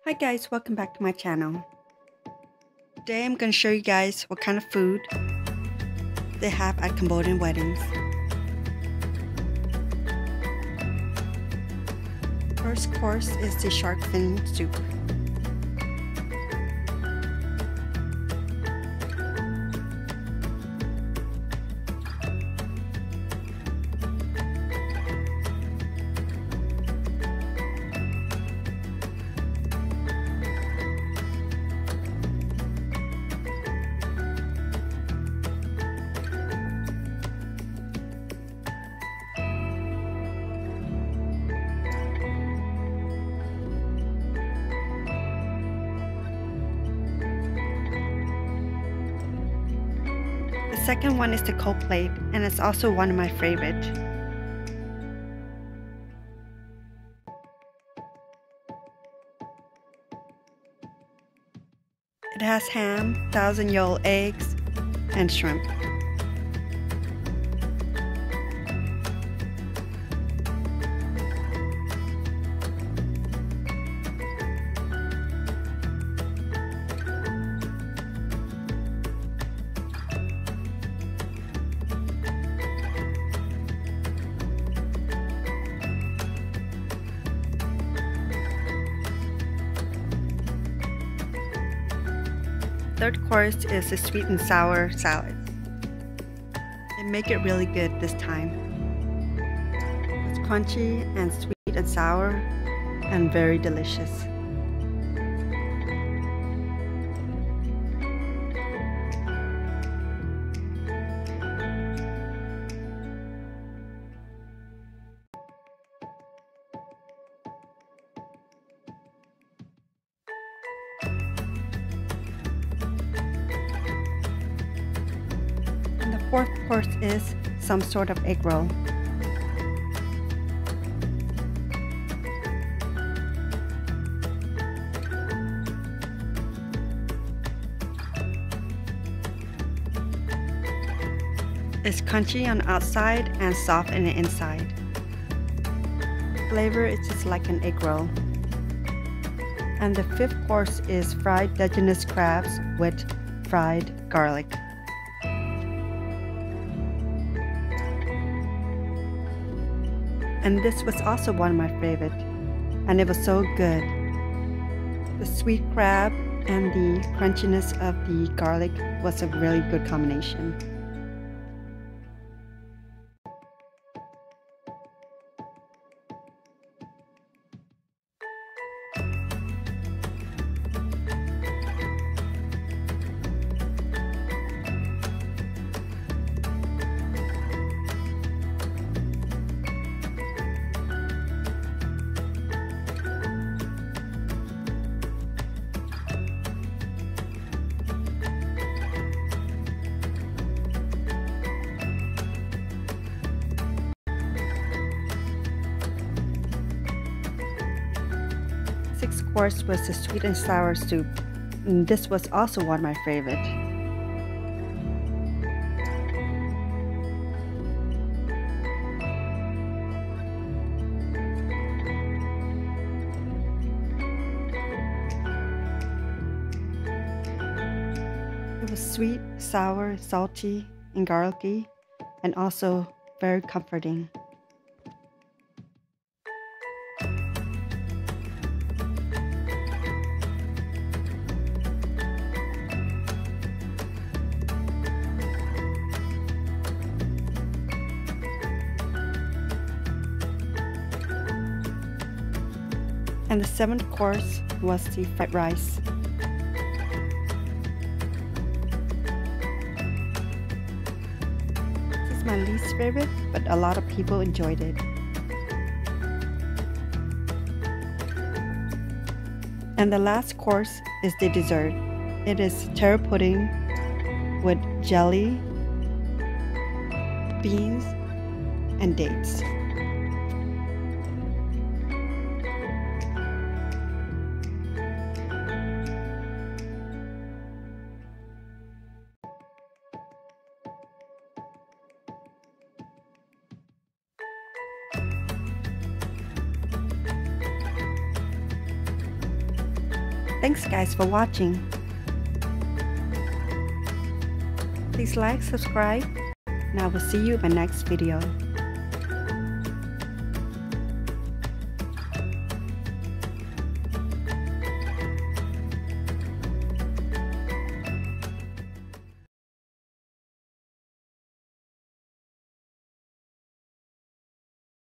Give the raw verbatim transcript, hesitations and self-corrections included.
Hi guys, welcome back to my channel. Today I'm going to show you guys what kind of food they have at Cambodian weddings. First course is the shark fin soup. The second one is the cold plate, and it's also one of my favorite. It has ham, thousand-year-old eggs, and shrimp. Third course is the sweet and sour salad. They make it really good this time. It's crunchy and sweet and sour and very delicious. Fourth course is some sort of egg roll. It's crunchy on the outside and soft on the inside. Flavor is just like an egg roll. And the fifth course is fried Dungeness crabs with fried garlic. And this was also one of my favorite, and it was so good. The sweet crab and the crunchiness of the garlic was a really good combination. Sixth course was the sweet and sour soup, and this was also one of my favorite. It was sweet, sour, salty, and garlicky, and also very comforting. And the seventh course was the fried rice. This is my least favorite, but a lot of people enjoyed it. And the last course is the dessert. It is taro pudding with jelly, beans, and dates. Thanks guys for watching. Please like, subscribe, and I will see you in my next video.